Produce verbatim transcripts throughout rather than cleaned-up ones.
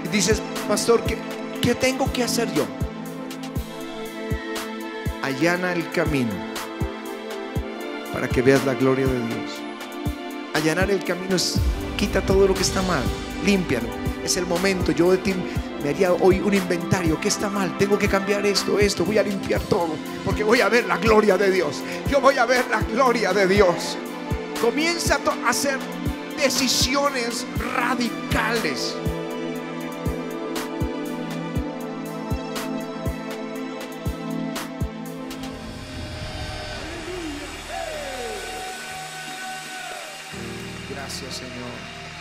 Y dices, pastor, ¿qué, qué tengo que hacer yo? Allana el camino para que veas la gloria de Dios. Allanar el camino es, quita todo lo que está mal, límpialo. Es el momento. Yo de ti me haría hoy un inventario. ¿Qué está mal? Tengo que cambiar esto, esto. Voy a limpiar todo, porque voy a ver la gloria de Dios. Yo voy a ver la gloria de Dios. Comienza a hacer decisiones radicales. Gracias, Señor.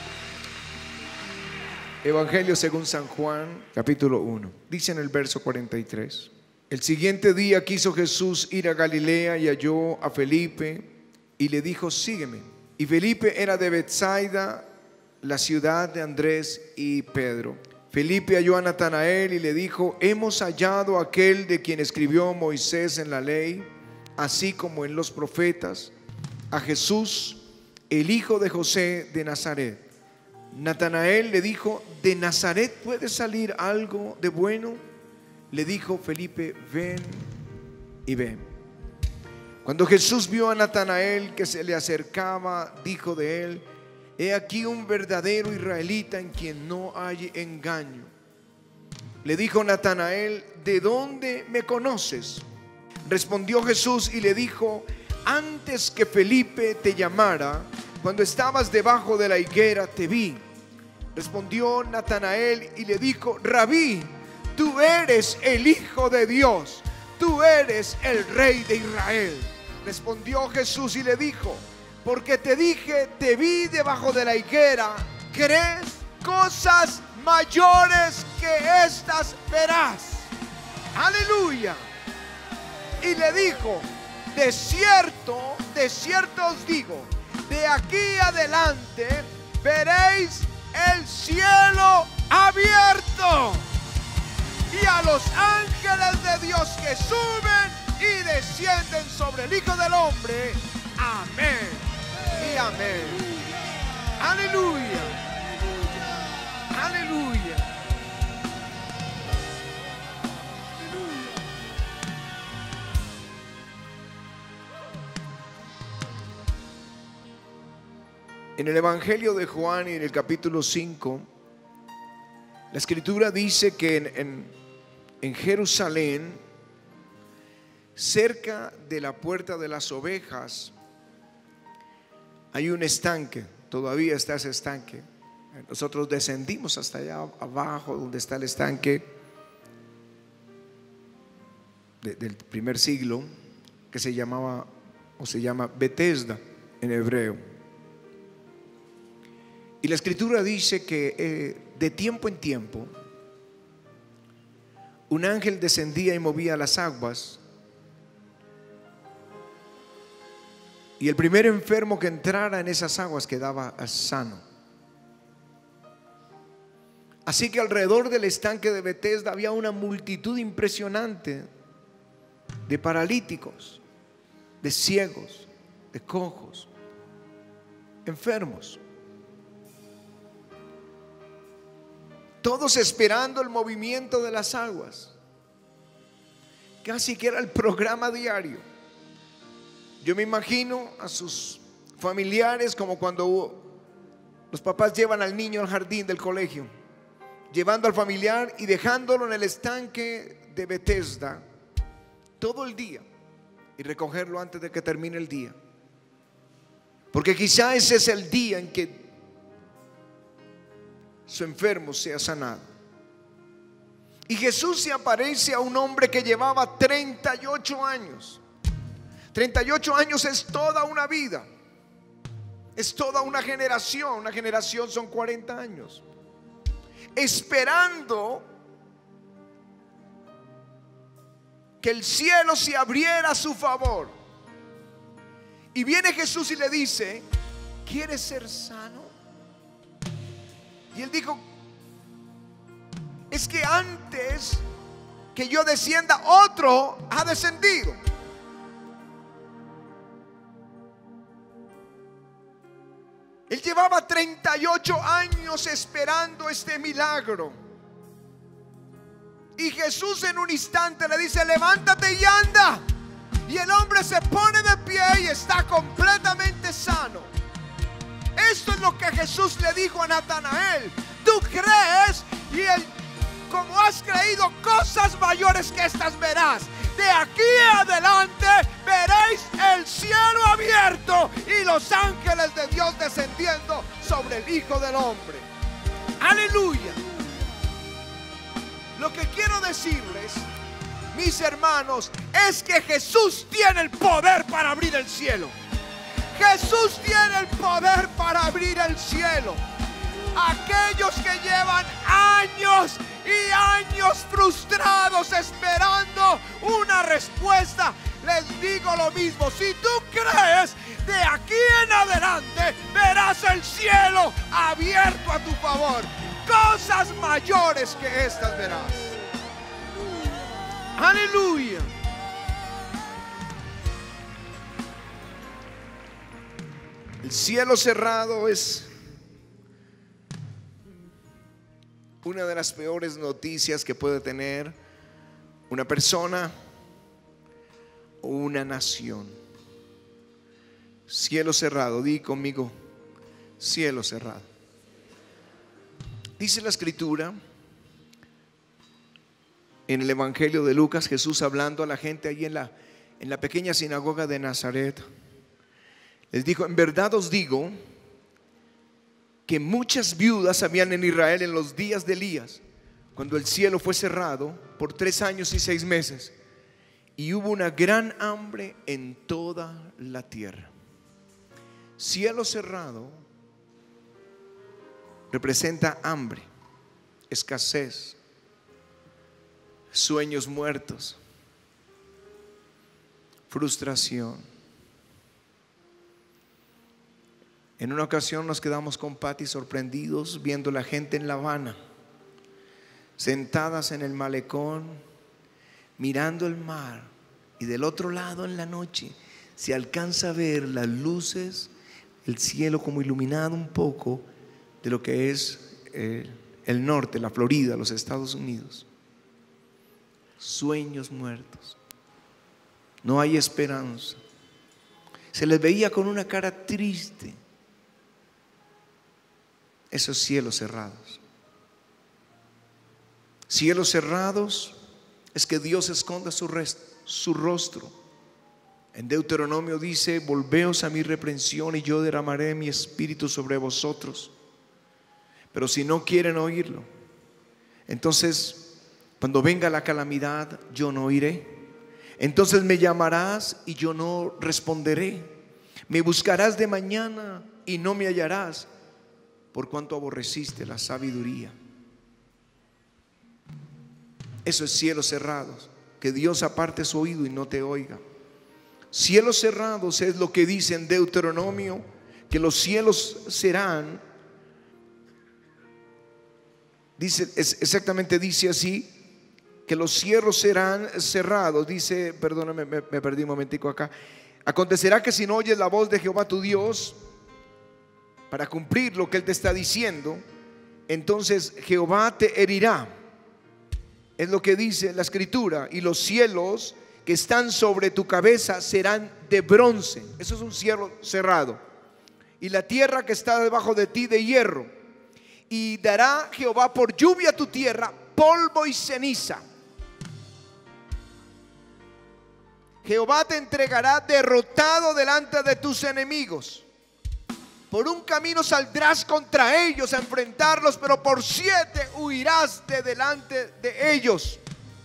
Evangelio según San Juan, capítulo uno. Dice en el verso cuarenta y tres: el siguiente día quiso Jesús ir a Galilea y halló a Felipe y le dijo, sígueme. Y Felipe era de Betsaida, la ciudad de Andrés y Pedro. Felipe halló a Natanael y le dijo, hemos hallado a aquel de quien escribió Moisés en la ley, así como en los profetas, a Jesús, el hijo de José de Nazaret. Natanael le dijo, ¿de Nazaret puede salir algo de bueno? Le dijo Felipe, ven y ven. Cuando Jesús vio a Natanael que se le acercaba, dijo de él, he aquí un verdadero israelita en quien no hay engaño. Le dijo Natanael, ¿de dónde me conoces? Respondió Jesús y le dijo, antes que Felipe te llamara, cuando estabas debajo de la higuera te vi. Respondió Natanael y le dijo, Rabí, tú eres el Hijo de Dios, tú eres el Rey de Israel. Respondió Jesús y le dijo, porque te dije, te vi debajo de la higuera, ¿crees? Cosas mayores que estas verás. Aleluya. Y le dijo, de cierto, de cierto os digo, de aquí adelante veréis el cielo abierto y a los ángeles de Dios que suben y descienden sobre el Hijo del Hombre. Amén y amén. Aleluya. Aleluya. En el Evangelio de Juan y en el capítulo cinco, la escritura dice que en, en, en Jerusalén, cerca de la puerta de las ovejas, hay un estanque. Todavía está ese estanque. Nosotros descendimos hasta allá abajo donde está el estanque de, del primer siglo, que se llamaba o se llama Betesda en hebreo. Y la escritura dice que eh, de tiempo en tiempo un ángel descendía y movía las aguas, y el primer enfermo que entrara en esas aguas quedaba sano. Así que alrededor del estanque de Betesda había una multitud impresionante de paralíticos, de ciegos, de cojos, enfermos, todos esperando el movimiento de las aguas. Casi que era el programa diario. Yo me imagino a sus familiares como cuando los papás llevan al niño al jardín del colegio, llevando al familiar y dejándolo en el estanque de Betesda todo el día y recogerlo antes de que termine el día, porque quizá ese es el día en que su enfermo sea sanado. Y Jesús se aparece a un hombre que llevaba treinta y ocho años. treinta y ocho años es toda una vida, es toda una generación. Una generación son cuarenta años, esperando que el cielo se abriera a su favor. Y viene Jesús y le dice, ¿quieres ser sano? Y él dijo, es que antes que yo descienda, otro ha descendido. Él llevaba treinta y ocho años esperando este milagro. Y Jesús en un instante le dice: levántate y anda. Y el hombre se pone de pie y está completamente sano. Esto es lo que Jesús le dijo a Natanael: tú crees, y él, como has creído, cosas mayores que estas verás. De aquí adelante veréis el cielo abierto y los ángeles de Dios descendiendo sobre el Hijo del Hombre. Aleluya. Lo que quiero decirles, mis hermanos, es que Jesús tiene el poder para abrir el cielo. Jesús tiene el poder para abrir el cielo. Aquellos que llevan años y años frustrados esperando una respuesta, les digo lo mismo: si tú crees, de aquí en adelante verás el cielo abierto a tu favor. Cosas mayores que estas verás. Aleluya. El cielo cerrado es una de las peores noticias que puede tener una persona o una nación. Cielo cerrado, di conmigo: cielo cerrado. Dice la escritura en el Evangelio de Lucas, Jesús hablando a la gente allí en la, en la pequeña sinagoga de Nazaret, les dijo: en verdad os digo que muchas viudas habían en Israel en los días de Elías, cuando el cielo fue cerrado por tres años y seis meses, y hubo una gran hambre en toda la tierra. Cielo cerrado representa hambre, escasez, sueños muertos, frustración. En una ocasión nos quedamos con Patty sorprendidos viendo la gente en La Habana, sentadas en el malecón, mirando el mar, y del otro lado en la noche se alcanza a ver las luces, el cielo como iluminado un poco de lo que es eh, el norte, la Florida, los Estados Unidos. Sueños muertos, no hay esperanza. Se les veía con una cara triste. Esos cielos cerrados. Cielos cerrados es que Dios esconda su, rest, su rostro. En Deuteronomio dice: volveos a mi reprensión y yo derramaré mi espíritu sobre vosotros. Pero si no quieren oírlo, entonces cuando venga la calamidad, yo no oiré. Entonces me llamarás y yo no responderé. Me buscarás de mañana y no me hallarás, por cuanto aborreciste la sabiduría. Eso es cielos cerrados, que Dios aparte su oído y no te oiga. Cielos cerrados es lo que dice en Deuteronomio, que los cielos serán, dice, es, exactamente dice así, que los cielos serán cerrados. Dice, perdóname, me, me perdí un momentico acá. Acontecerá que si no oyes la voz de Jehová tu Dios para cumplir lo que Él te está diciendo, entonces Jehová te herirá. Es lo que dice la escritura. Y los cielos que están sobre tu cabeza serán de bronce. Eso es un cielo cerrado. Y la tierra que está debajo de ti de hierro. Y dará Jehová por lluvia a tu tierra polvo y ceniza. Jehová te entregará derrotado delante de tus enemigos. Por un camino saldrás contra ellos a enfrentarlos, pero por siete huirás de delante de ellos.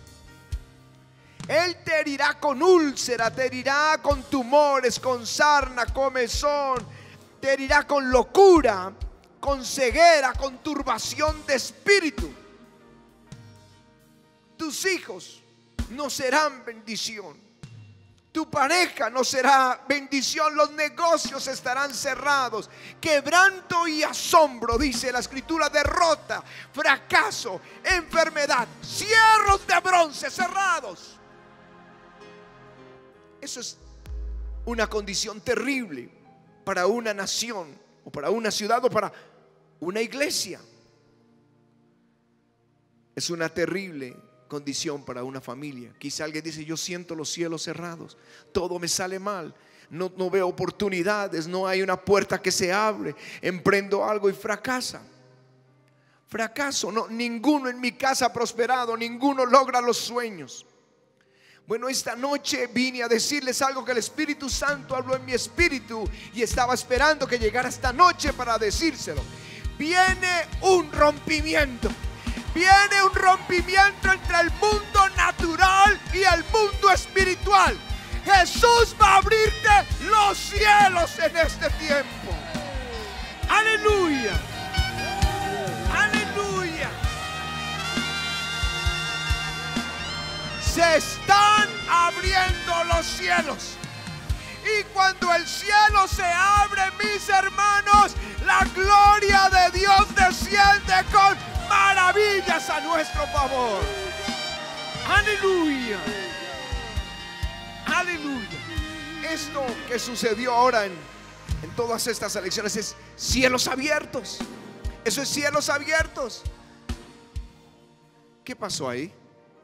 Él te herirá con úlcera, te herirá con tumores, con sarna, comezón, te herirá con locura, con ceguera, con turbación de espíritu. Tus hijos no serán bendición. Tu pareja no será bendición. Los negocios estarán cerrados. Quebranto y asombro, dice la escritura, derrota, fracaso, enfermedad, cierros de bronce cerrados. Eso es una condición terrible para una nación, o para una ciudad, o para una iglesia. Es una terrible condición para una familia. Quizá alguien dice: yo siento los cielos cerrados, todo me sale mal, no, no veo oportunidades, no hay una puerta que se abre, emprendo algo y fracasa. Fracaso, no, ninguno en mi casa ha prosperado, ninguno logra los sueños. Bueno, esta noche vine a decirles algo que el Espíritu Santo habló en mi espíritu y estaba esperando que llegara esta noche para decírselo. Viene un rompimiento. Viene un rompimiento entre el mundo natural y el mundo espiritual. Jesús va a abrirte los cielos en este tiempo. Aleluya. Aleluya. Se están abriendo los cielos. Y cuando el cielo se abre, mis hermanos, la gloria de Dios desciende con maravillas a nuestro favor. Aleluya. Aleluya. Esto que sucedió ahora en, en todas estas elecciones es cielos abiertos. Eso es cielos abiertos. ¿Qué pasó ahí?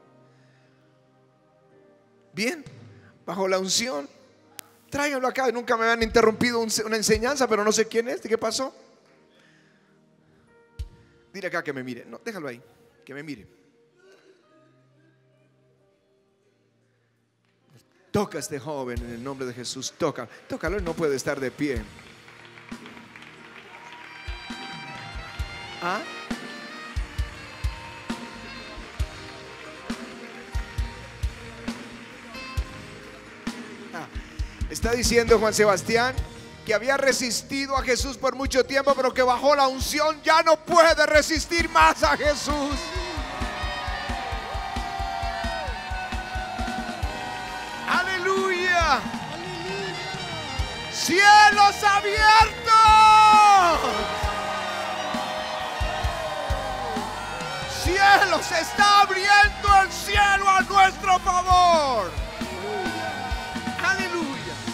Bien, bajo la unción. Tráiganlo acá. Nunca me habían interrumpido una enseñanza, pero no sé quién es. ¿Qué pasó? Dile acá que me mire. No, déjalo ahí, que me mire. Toca a este joven en el nombre de Jesús. Toca, tócalo, él no puede estar de pie. ¿Ah? Está diciendo Juan Sebastián que había resistido a Jesús por mucho tiempo, pero que bajo la unción ya no puede resistir más a Jesús. Aleluya. Cielos abiertos. Cielos, se está abriendo el cielo a nuestro favor. Aleluya.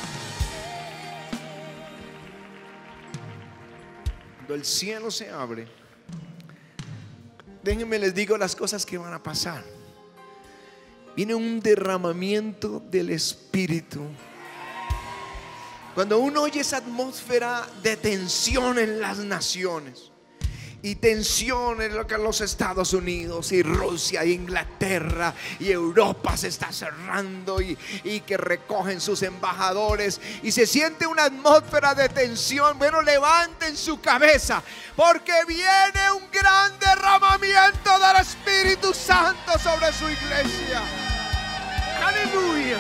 Cuando el cielo se abre, déjenme les digo las cosas que van a pasar. Viene un derramamiento del Espíritu. Cuando uno oye esa atmósfera de tensión en las naciones, y tensión en los Estados Unidos y Rusia e Inglaterra y Europa se está cerrando y, y que recogen sus embajadores y se siente una atmósfera de tensión. Bueno, levanten su cabeza porque viene un gran derramamiento del Espíritu Santo sobre su iglesia. Aleluya.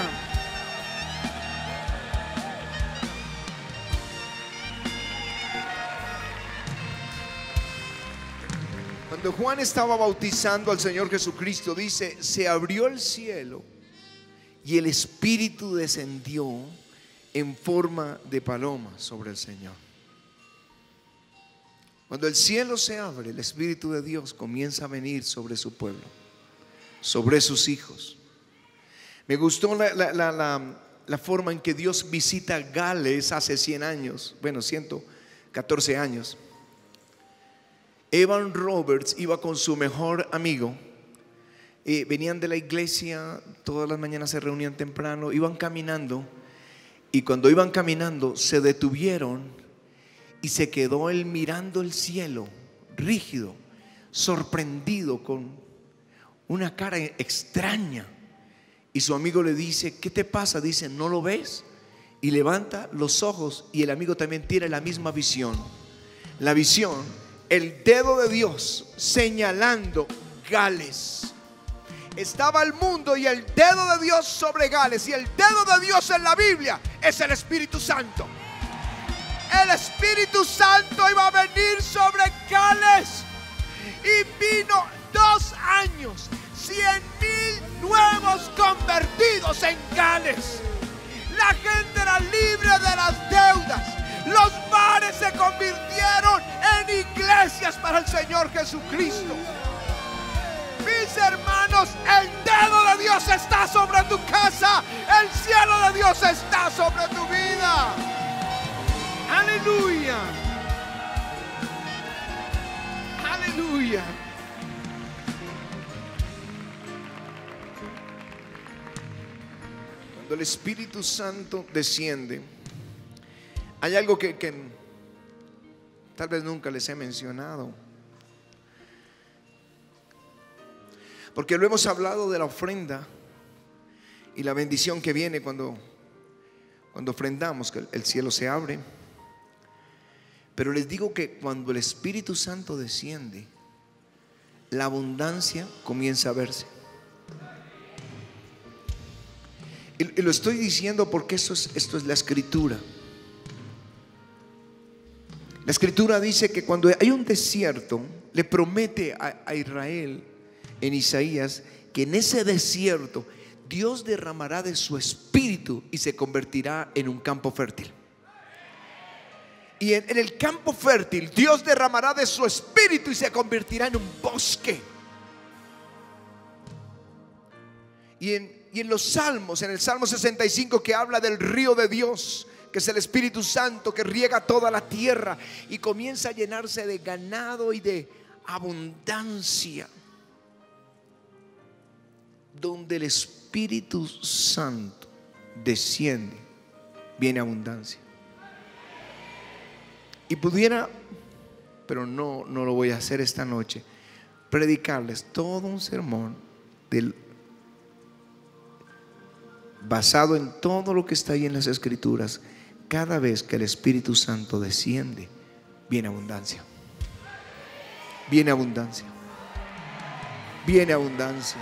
Cuando Juan estaba bautizando al Señor Jesucristo, dice: se abrió el cielo y el Espíritu descendió en forma de paloma sobre el Señor. Cuando el cielo se abre, el Espíritu de Dios comienza a venir sobre su pueblo, sobre sus hijos. Me gustó la, la, la, la, la forma en que Dios visita Gales hace cien años, bueno, ciento catorce años. Evan Roberts iba con su mejor amigo, eh, venían de la iglesia, todas las mañanas se reunían temprano, iban caminando, y cuando iban caminando se detuvieron y se quedó él mirando el cielo, rígido, sorprendido, con una cara extraña, y su amigo le dice: ¿qué te pasa? Dice: ¿no lo ves? Y levanta los ojos y el amigo también tiene la misma visión. La visión, el dedo de Dios señalando Gales. Estaba el mundo y el dedo de Dios sobre Gales. Y el dedo de Dios en la Biblia es el Espíritu Santo. El Espíritu Santo iba a venir sobre Gales. Y vino dos años, cien mil nuevos convertidos en Gales. La gente era libre de las deudas. Los bares se convirtieron en iglesias para el Señor Jesucristo. Mis hermanos, el dedo de Dios está sobre tu casa. El cielo de Dios está sobre tu vida. Aleluya. Aleluya. Cuando el Espíritu Santo desciende, hay algo que, que tal vez nunca les he mencionado, porque lo hemos hablado de la ofrenda y la bendición que viene cuando, cuando ofrendamos, que el cielo se abre. Pero les digo que cuando el Espíritu Santo desciende, la abundancia comienza a verse. Y, y lo estoy diciendo porque esto es, esto es la Escritura. La Escritura dice que cuando hay un desierto, le promete a, a Israel en Isaías que en ese desierto Dios derramará de su espíritu y se convertirá en un campo fértil. Y en, en el campo fértil Dios derramará de su espíritu y se convertirá en un bosque. Y en, y en los salmos, en el Salmo sesenta y cinco, que habla del río de Dios, que es el Espíritu Santo que riega toda la tierra y comienza a llenarse de ganado y de abundancia. Donde el Espíritu Santo desciende, viene abundancia. Y pudiera, pero no, no lo voy a hacer esta noche, predicarles todo un sermón del, basado en todo lo que está ahí en las Escrituras. Cada vez que el Espíritu Santo desciende, viene abundancia. Viene abundancia. Viene abundancia.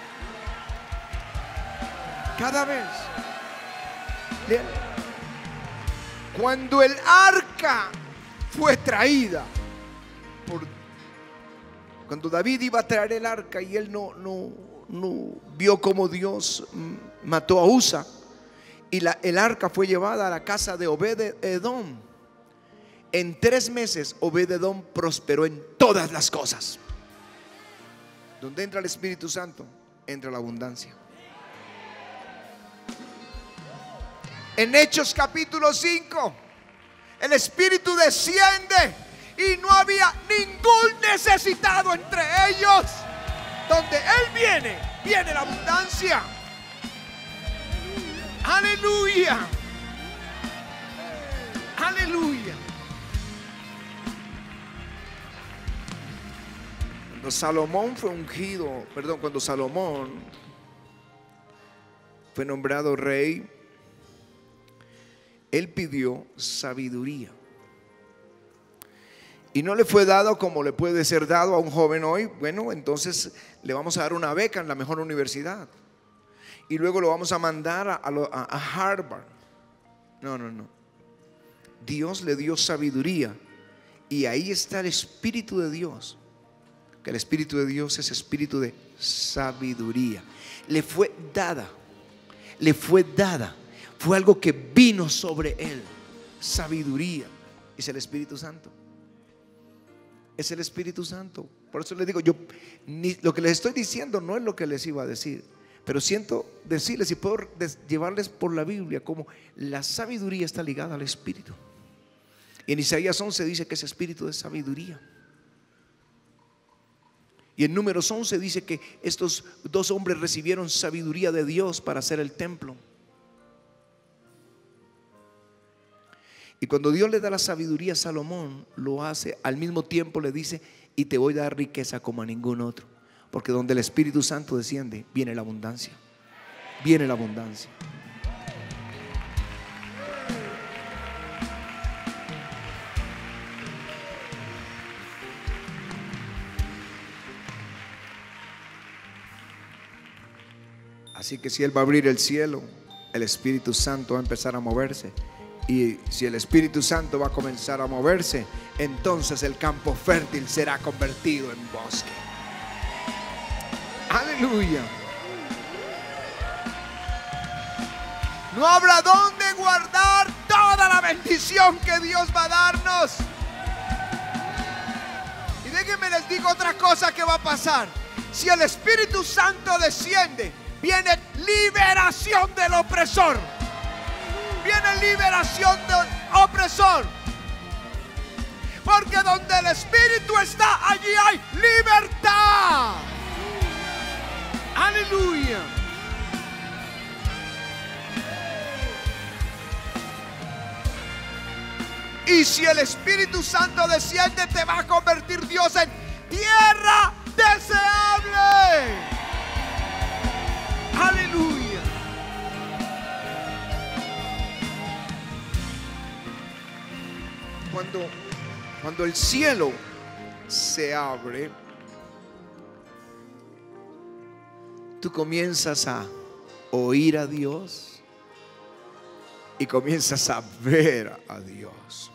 Cada vez. Lean. Cuando el arca fue traída por, cuando David iba a traer el arca y él no, no, no vio cómo Dios mató a Usa, y la, el arca fue llevada a la casa de Obed-edom. En tres meses Obed-edom prosperó en todas las cosas. Donde entra el Espíritu Santo, entra la abundancia. En Hechos capítulo cinco, el Espíritu desciende y no había ningún necesitado entre ellos. Donde Él viene, viene la abundancia. Aleluya. Aleluya. Cuando Salomón fue ungido, perdón, cuando Salomón fue nombrado rey, él pidió sabiduría. Y no le fue dado como le puede ser dado a un joven hoy. Bueno, entonces le vamos a dar una beca en la mejor universidad. Y luego lo vamos a mandar a, a, a Harvard. No, no, no. Dios le dio sabiduría. Y ahí está el Espíritu de Dios. Que el Espíritu de Dios es espíritu de sabiduría. Le fue dada. Le fue dada. Fue algo que vino sobre él. Sabiduría. Es el Espíritu Santo. Es el Espíritu Santo. Por eso les digo, yo ni, lo que les estoy diciendo no es lo que les iba a decir, pero siento decirles y puedo llevarles por la Biblia como la sabiduría está ligada al Espíritu. Y en Isaías once dice que es espíritu de sabiduría. Y en Números once dice que estos dos hombres recibieron sabiduría de Dios para hacer el templo. Y cuando Dios le da la sabiduría a Salomón, lo hace, al mismo tiempo le dice: y te voy a dar riqueza como a ningún otro. Porque donde el Espíritu Santo desciende, viene la abundancia. Viene la abundancia. Así que si Él va a abrir el cielo, el Espíritu Santo va a empezar a moverse. Y si el Espíritu Santo va a comenzar a moverse, entonces el campo fértil será convertido en bosque. Aleluya. No habrá dónde guardar toda la bendición que Dios va a darnos. Y déjenme les digo otra cosa que va a pasar. Si el Espíritu Santo desciende, viene liberación del opresor. Viene liberación del opresor. Porque donde el Espíritu está, allí hay libertad. Aleluya. Y si el Espíritu Santo desciende, te va a convertir Dios en tierra deseable. Aleluya. Cuando, cuando el cielo se abre, tú comienzas a oír a Dios y comienzas a ver a Dios.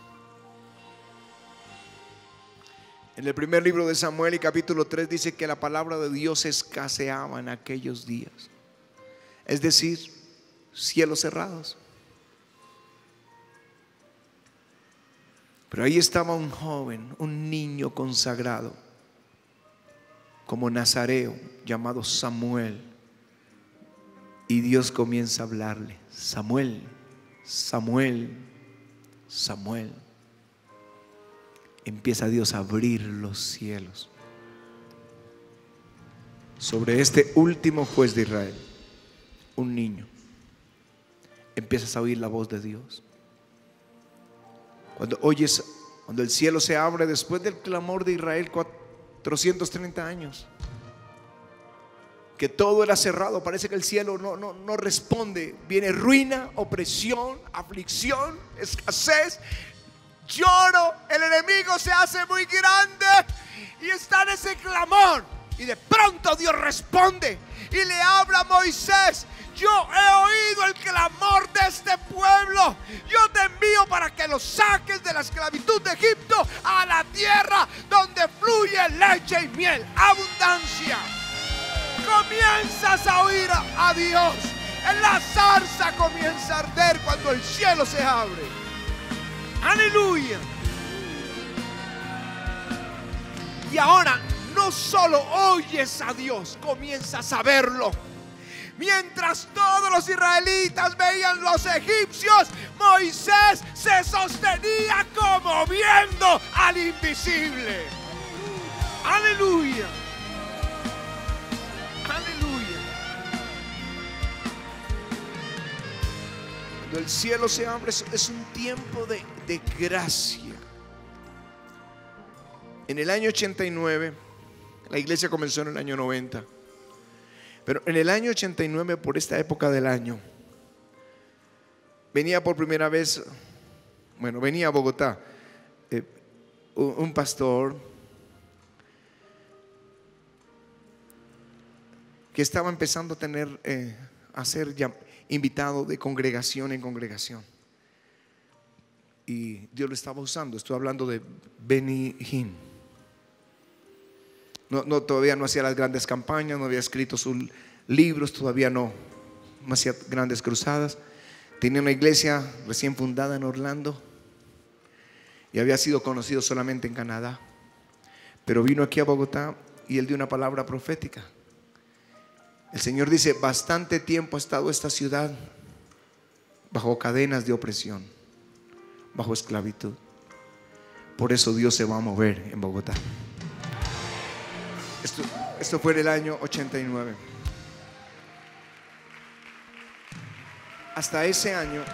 En el primer libro de Samuel y capítulo tres dice que la palabra de Dios escaseaba en aquellos días. Es decir, cielos cerrados. Pero ahí estaba un joven, un niño consagrado, como nazareo, llamado Samuel. Y Dios comienza a hablarle: Samuel, Samuel, Samuel. Empieza Dios a abrir los cielos sobre este último juez de Israel, un niño. Empiezas a oír la voz de Dios. Cuando oyes, cuando el cielo se abre después del clamor de Israel, cuatrocientos treinta años, que todo era cerrado, parece que el cielo no, no, no responde. Viene ruina, opresión, aflicción, escasez, lloro, el enemigo se hace muy grande y está en ese clamor. Y de pronto Dios responde y le habla a Moisés: yo he oído el clamor de este pueblo. Yo te envío para que los saques de la esclavitud de Egipto a la tierra donde fluye leche y miel, abundancia. Comienzas a oír a, a Dios. En la zarza comienza a arder cuando el cielo se abre. Aleluya. Y ahora no solo oyes a Dios, comienzas a verlo. Mientras todos los israelitas veían los egipcios, Moisés se sostenía como viendo al invisible. Aleluya. Aleluya. Cuando el cielo se abre, es un tiempo de, de gracia. En el año ochenta y nueve, la iglesia comenzó en el año noventa. Pero en el año ochenta y nueve, por esta época del año, venía por primera vez, bueno, venía a Bogotá eh, un, un pastor que estaba empezando a tener, eh, a ser ya invitado de congregación en congregación. Y Dios lo estaba usando. Estoy hablando de Benny Hinn. No, no, todavía no hacía las grandes campañas, no había escrito sus libros, todavía no, no hacía grandes cruzadas. Tenía una iglesia recién fundada en Orlando y había sido conocido solamente en Canadá. Pero vino aquí a Bogotá y él dio una palabra profética. El Señor dice: bastante tiempo ha estado esta ciudad bajo cadenas de opresión, bajo esclavitud. Por eso Dios se va a mover en Bogotá. Esto, esto fue en el año ochenta y nueve. Hasta ese año,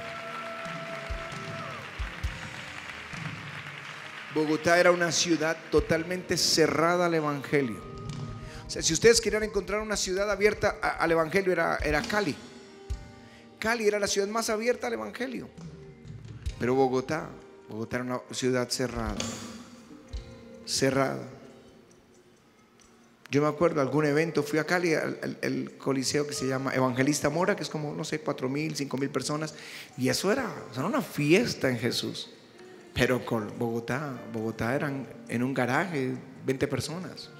Bogotá era una ciudad totalmente cerrada al evangelio. O sea, si ustedes querían encontrar una ciudad abierta al evangelio, era, era Cali. Cali era la ciudad más abierta al evangelio. Pero Bogotá, Bogotá era una ciudad cerrada. Cerrada. Yo me acuerdo, algún evento, fui a Cali, al, al, al coliseo que se llama Evangelista Mora, que es como, no sé, cuatro mil, cinco mil personas. Y eso era, era una fiesta en Jesús. Pero con Bogotá, Bogotá eran en un garaje veinte personas.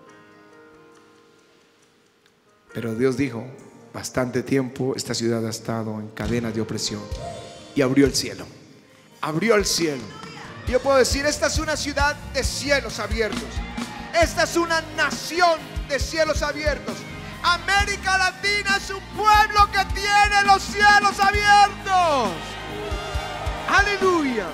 Pero Dios dijo: bastante tiempo esta ciudad ha estado en cadenas de opresión. Y abrió el cielo. Abrió el cielo. Yo puedo decir: esta es una ciudad de cielos abiertos. Esta es una nación de cielos abiertos. América Latina es un pueblo que tiene los cielos abiertos. Aleluya.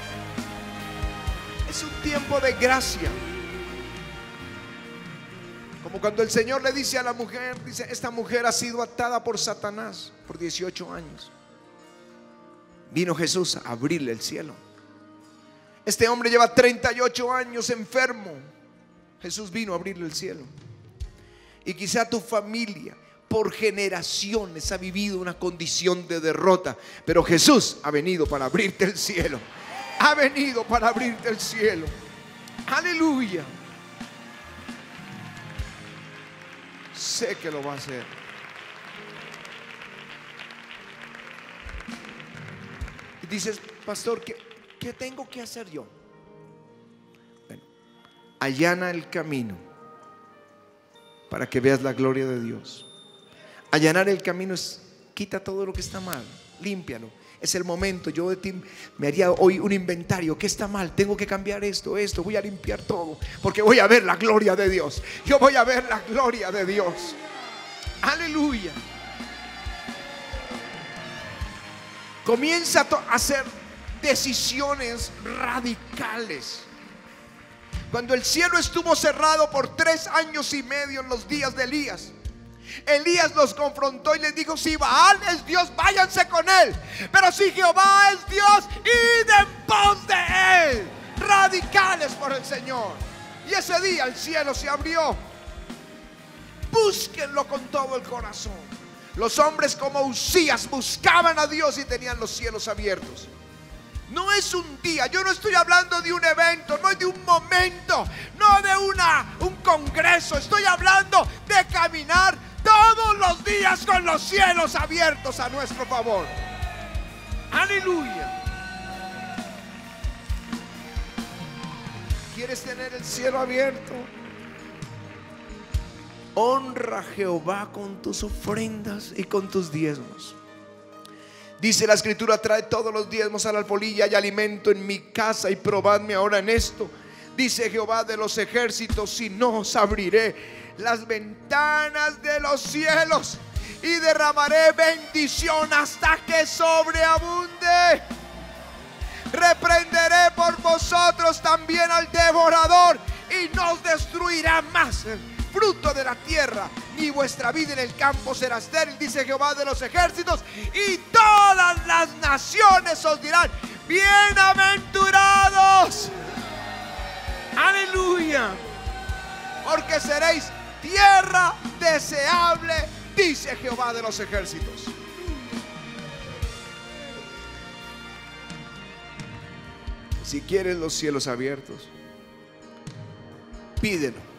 Es un tiempo de gracia. Como cuando el Señor le dice a la mujer, dice, esta mujer ha sido atada por Satanás por dieciocho años. Vino Jesús a abrirle el cielo. Este hombre lleva treinta y ocho años enfermo. Jesús vino a abrirle el cielo. Y quizá tu familia por generaciones ha vivido una condición de derrota, pero Jesús ha venido para abrirte el cielo. Ha venido para abrirte el cielo. Aleluya. Sé que lo va a hacer. Y dices, pastor, ¿qué, qué tengo que hacer yo? Bueno, allana el camino para que veas la gloria de Dios. Allanar el camino es quita todo lo que está mal, límpialo. Es el momento. Yo de ti me haría hoy un inventario. ¿Qué está mal? Tengo que cambiar esto, esto. Voy a limpiar todo porque voy a ver la gloria de Dios. Yo voy a ver la gloria de Dios. Aleluya. Comienza a hacer decisiones radicales. Cuando el cielo estuvo cerrado por tres años y medio en los días de Elías, Elías los confrontó y les dijo: si Baal es Dios, váyanse con él, pero si Jehová es Dios, id en pos de él. Radicales por el Señor. Y ese día el cielo se abrió. Búsquenlo con todo el corazón. Los hombres como Usías buscaban a Dios y tenían los cielos abiertos. No es un día, yo no estoy hablando de un evento, no es de un momento, no de una, un congreso. Estoy hablando de caminar todos los días con los cielos abiertos a nuestro favor. Aleluya. ¿Quieres tener el cielo abierto? Honra a Jehová con tus ofrendas y con tus diezmos. Dice la escritura: trae todos los diezmos a la alfolí, hay alimento en mi casa, y probadme ahora en esto, dice Jehová de los ejércitos, si no os abriré las ventanas de los cielos y derramaré bendición hasta que sobreabunde. Reprenderé por vosotros también al devorador, y no os destruirá más fruto de la tierra, ni vuestra vida en el campo será estéril, dice Jehová de los ejércitos. Y todas las naciones os dirán: bienaventurados. Aleluya. Porque seréis tierra deseable, dice Jehová de los ejércitos. Si quieres los cielos abiertos, pídelo.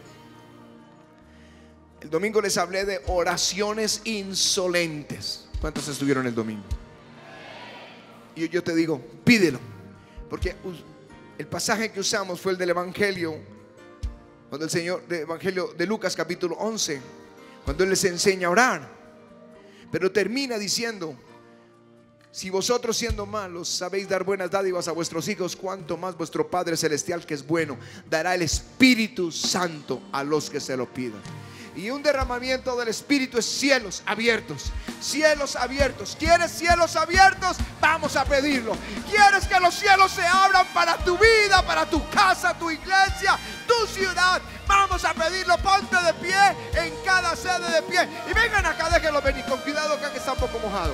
El domingo les hablé de oraciones insolentes. ¿Cuántos estuvieron el domingo? Y yo te digo, pídelo. Porque el pasaje que usamos fue el del Evangelio, cuando el Señor, del Evangelio de Lucas capítulo once, cuando Él les enseña a orar. Pero termina diciendo: si vosotros, siendo malos, sabéis dar buenas dádivas a vuestros hijos, cuánto más vuestro Padre Celestial, que es bueno, dará el Espíritu Santo a los que se lo pidan. Y un derramamiento del Espíritu es cielos abiertos. Cielos abiertos. ¿Quieres cielos abiertos? Vamos a pedirlo. ¿Quieres que los cielos se abran para tu vida, para tu casa, tu iglesia, tu ciudad? Vamos a pedirlo. Ponte de pie en cada sede de pie. Y vengan acá, déjenlo venir. Con cuidado acá que está un poco mojado.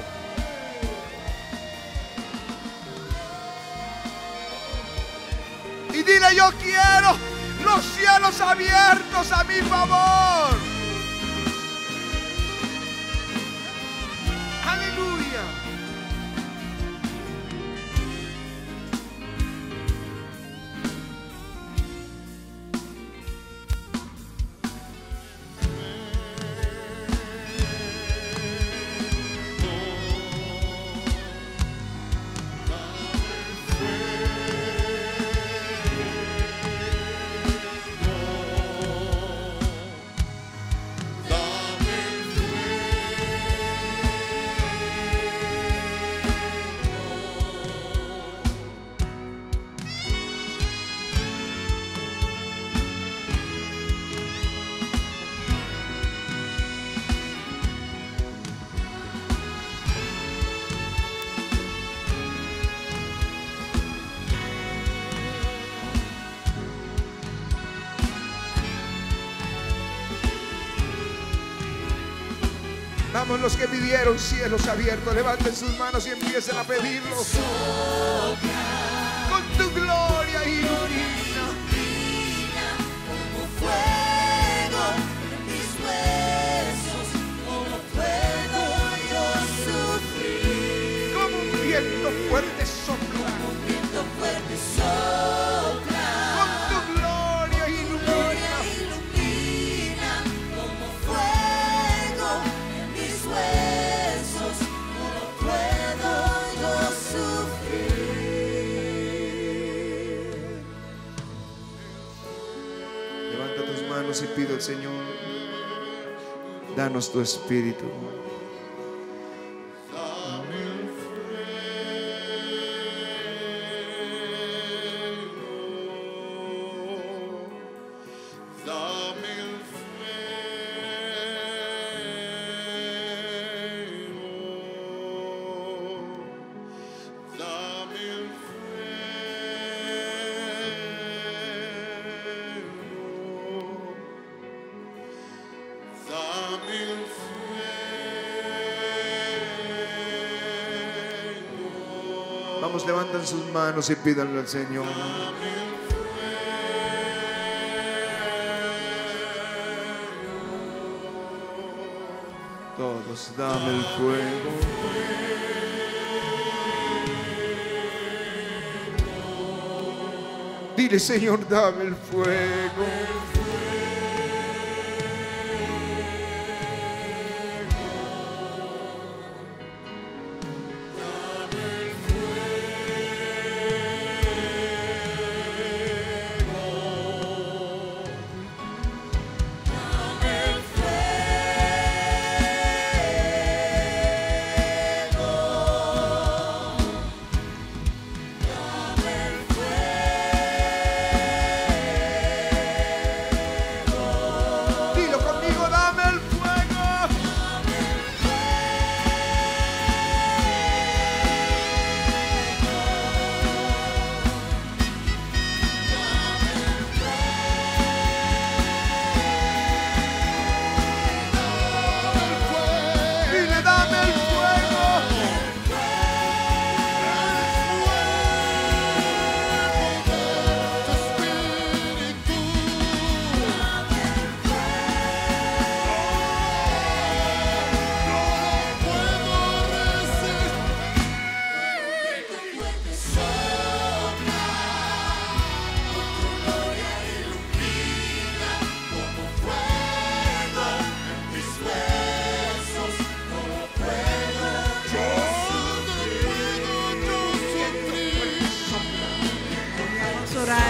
Y dile: yo quiero los cielos abiertos a mi favor. Aleluya. Vamos, los que pidieron cielos abiertos, levanten sus manos y empiecen a pedirlo. Con tu gloria ilumina como fuego en mis huesos. ¿Cómo puedo yo sufrir? como un viento fuerte sopla. Como un viento fuerte sopla. Con tu gloria Gloria ilumina. ilumina como fuego en mis huesos. ¿Cómo puedo yo sufrir? Levanta tus manos y pide al Señor, danos tu espíritu. Dame el fuego, dame el fuego, dame el fuego. Vamos, levantan sus manos y pídanle al Señor. Todos, dame el fuego. Dile, Señor, dame el fuego. Dilo conmigo, dame el fuego. Dile, dame el fuego. Vamos a orar.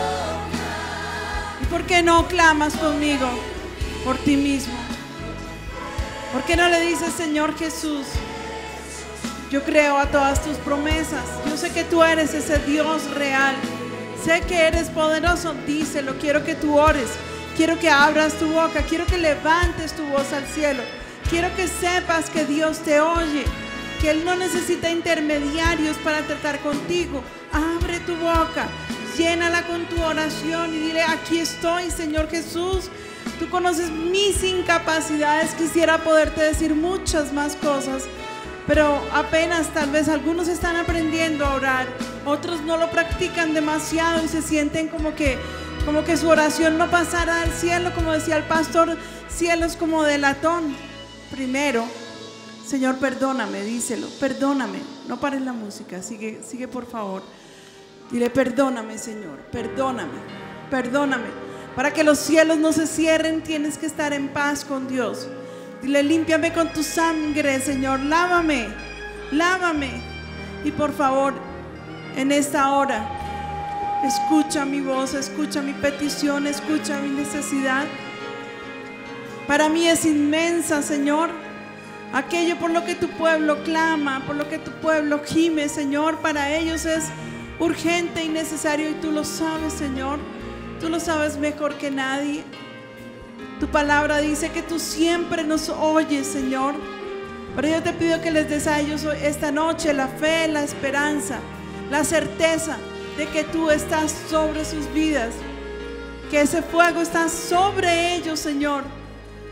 ¿Y por qué no clamas conmigo por ti mismo? ¿Por qué no le dices, Señor Jesús, yo creo a todas tus promesas? Yo sé que tú eres ese Dios real. Sé que eres poderoso. Díselo. Quiero que tú ores. Quiero que abras tu boca. Quiero que levantes tu voz al cielo. Quiero que sepas que Dios te oye, que Él no necesita intermediarios para tratar contigo. Abre tu boca, llénala con tu oración y dile: aquí estoy, Señor Jesús. Tú conoces mis incapacidades. Quisiera poderte decir muchas más cosas, pero apenas tal vez algunos están aprendiendo a orar, otros no lo practican demasiado y se sienten como que, como que su oración no pasará al cielo. Como decía el pastor, cielos como de latón. Primero, Señor, perdóname, díselo, perdóname. No pares la música, sigue, sigue por favor. Dile: perdóname, Señor, perdóname, perdóname. Para que los cielos no se cierren, tienes que estar en paz con Dios. Dile: límpiame con tu sangre, Señor, lávame, lávame. Y por favor, en esta hora, escucha mi voz, escucha mi petición, escucha mi necesidad. Para mí es inmensa, Señor, aquello por lo que tu pueblo clama, por lo que tu pueblo gime, Señor. Para ellos es urgente y necesario, y tú lo sabes, Señor. Tú lo sabes mejor que nadie. Tu palabra dice que tú siempre nos oyes, Señor. Pero yo te pido que les des a ellos esta noche la fe, la esperanza, la certeza de que tú estás sobre sus vidas, que ese fuego está sobre ellos, Señor.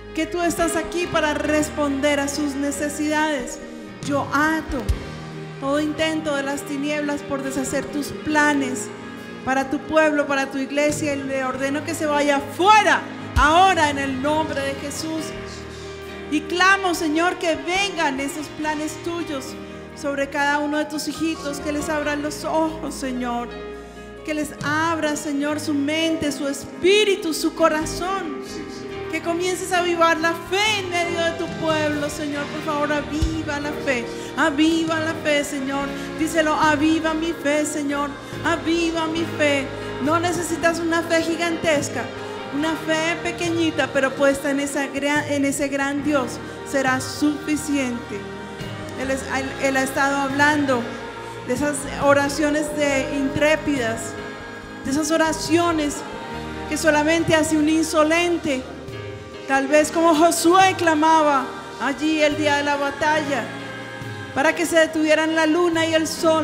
que tú estás aquí para responder a sus necesidades. Yo ato todo intento de las tinieblas por deshacer tus planes para tu pueblo, para tu iglesia, y le ordeno que se vaya fuera ahora en el nombre de Jesús. Y clamo, Señor, que vengan esos planes tuyos sobre cada uno de tus hijitos, que les abran los ojos, Señor, que les abra, Señor, su mente, su espíritu, su corazón, que comiences a avivar la fe en medio de tu pueblo, Señor. Por favor, aviva la fe, aviva la fe, Señor. Díselo: aviva mi fe, Señor, aviva mi fe. No necesitas una fe gigantesca, una fe pequeñita, pero puesta en, esa gran, en ese gran Dios será suficiente. Él, es, él, él ha estado hablando de esas oraciones de intrépidas, de esas oraciones que solamente hace un insolente, tal vez como Josué clamaba allí el día de la batalla, para que se detuvieran la luna y el sol.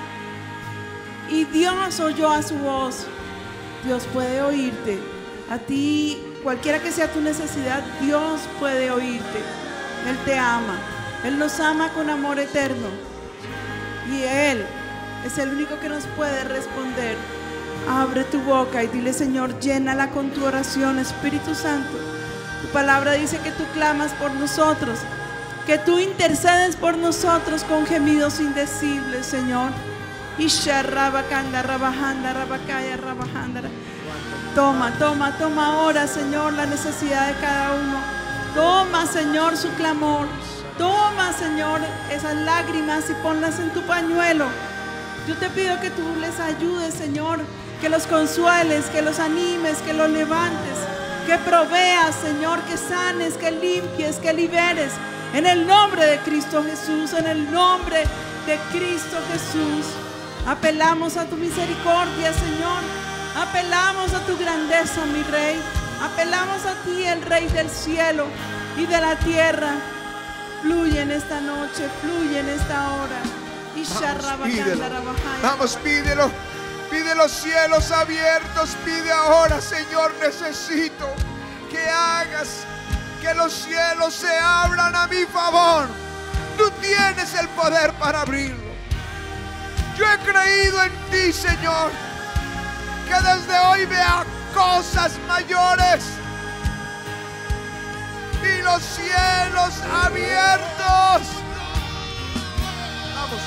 Y Dios oyó a su voz. Dios puede oírte. A ti, cualquiera que sea tu necesidad, Dios puede oírte. Él te ama. Él nos ama con amor eterno. Y Él es el único que nos puede responder. Abre tu boca y dile: Señor, llénala con tu oración, Espíritu Santo. Tu palabra dice que tú clamas por nosotros, que tú intercedes por nosotros con gemidos indecibles, Señor. Isha rabakanda rabajanda rabakaya rabajanda. Toma, toma, toma ahora, Señor, la necesidad de cada uno. Toma, Señor, su clamor. Toma, Señor, esas lágrimas y ponlas en tu pañuelo. Yo te pido que tú les ayudes, Señor, que los consueles, que los animes, que los levantes, que proveas, Señor, que sanes, que limpies, que liberes. En el nombre de Cristo Jesús, en el nombre de Cristo Jesús. Apelamos a tu misericordia, Señor. Apelamos a tu grandeza, mi Rey. Apelamos a ti, el Rey del cielo y de la tierra. Fluye en esta noche, fluye en esta hora. Vamos, pídelo. Vamos, pídelo. Pide los cielos abiertos. Pide ahora: Señor, necesito que hagas que los cielos se abran a mi favor. Tú tienes el poder para abrirlo. Yo he creído en ti, Señor, que desde hoy vea cosas mayores. Y los cielos abiertos. Vamos.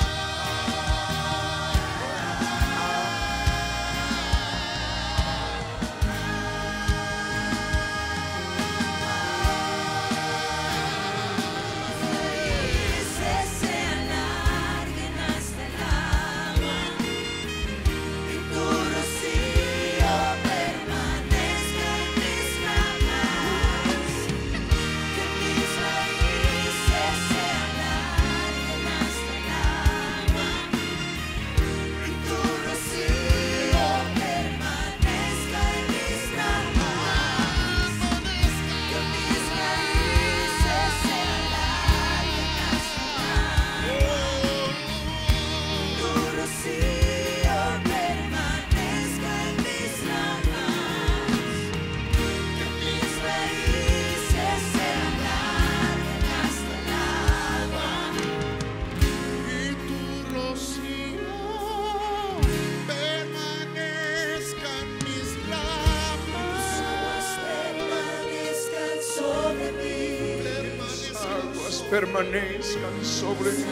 Permanezcan sobre mí.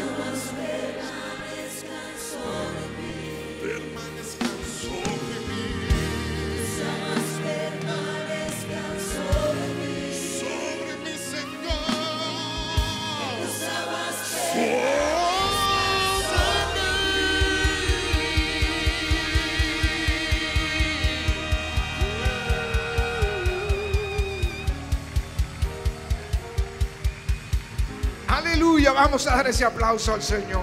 Permanezcan sobre mí. Sobre mi Señor. Aleluya, vamos a dar ese aplauso al Señor.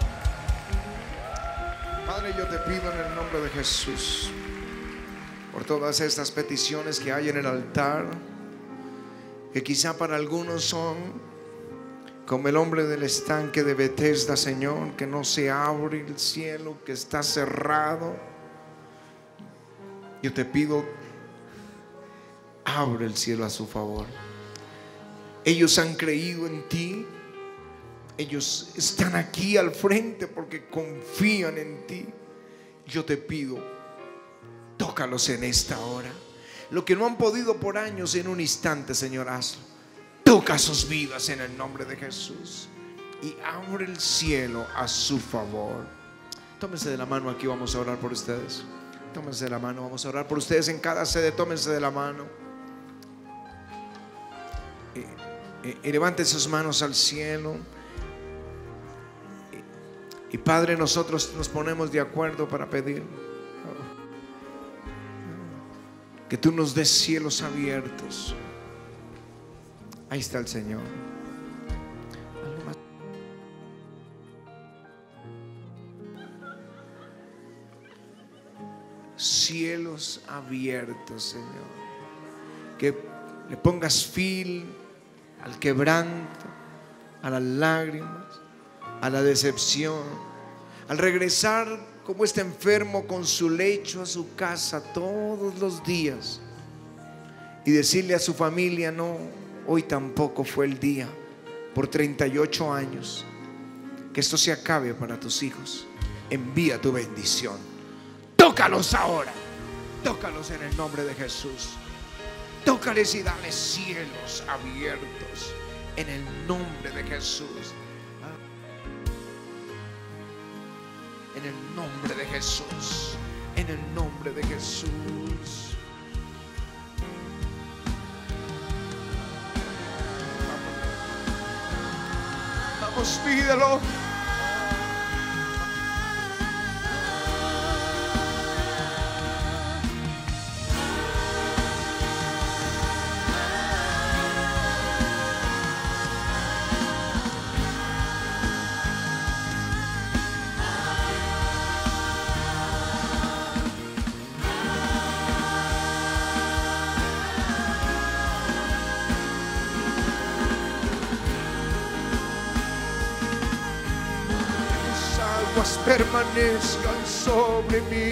Padre, yo te pido en el nombre de Jesús, por todas estas peticiones que hay en el altar, que quizá para algunos son como el hombre del estanque de Bethesda, Señor, que no se abre el cielo, que está cerrado. Yo te pido, abre el cielo a su favor. Ellos han creído en ti. Ellos están aquí al frente porque confían en ti. Yo te pido, tócalos en esta hora. Lo que no han podido por años, en un instante, Señor, hazlo. Toca sus vidas en el nombre de Jesús y abre el cielo a su favor. Tómense de la mano, aquí vamos a orar por ustedes. Tómense de la mano, vamos a orar por ustedes en cada sede. Tómense de la mano y, y, y levanten sus manos al cielo. Y Padre, nosotros nos ponemos de acuerdo para pedir que tú nos des cielos abiertos. Ahí está el Señor. Cielos abiertos, Señor. Que le pongas fin al quebranto, a las lágrimas, a la decepción, al regresar como este enfermo con su lecho a su casa todos los días y decirle a su familia: no, hoy tampoco fue el día, por treinta y ocho años. Que esto se acabe para tus hijos. Envía tu bendición. Tócalos ahora. Tócalos en el nombre de Jesús. Tócales y dale cielos abiertos en el nombre de Jesús. En el nombre de Jesús. En el nombre de Jesús. Vamos, pídelo. Permanezcan sobre mí.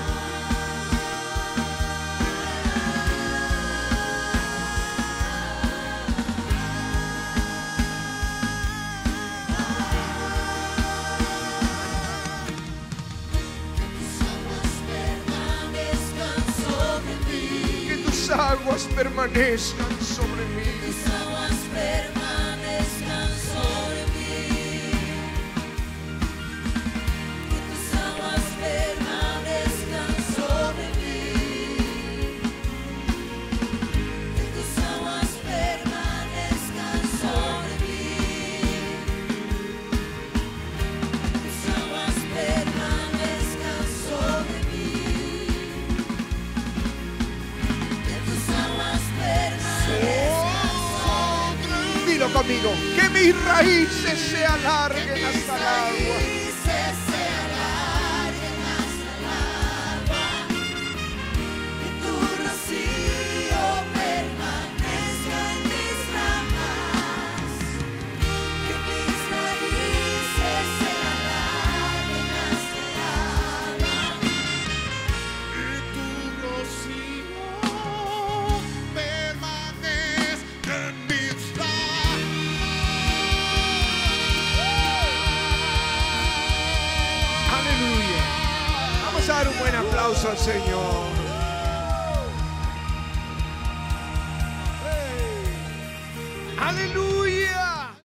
Que tus aguas permanezcan sobre mí. Tus aguas permanezcan sobre mí. Que tus aguas permanezcan sobre mí. Que tus aguas permanezcan sobre mí. Tus aguas permanezcan sobre mí. Que tus aguas permanezcan sobre mí. Dilo conmigo. Que mis raíces se alarguen hasta el agua. Raíces se alarguen hasta el agua. Que tu rocío permanezca en mis ramas. Que mis raíces se alarguen hasta el agua. Y tu rocío permanezca en mis ramas. Aleluya. Vamos a dar un buen aplauso al Señor. Aleluya.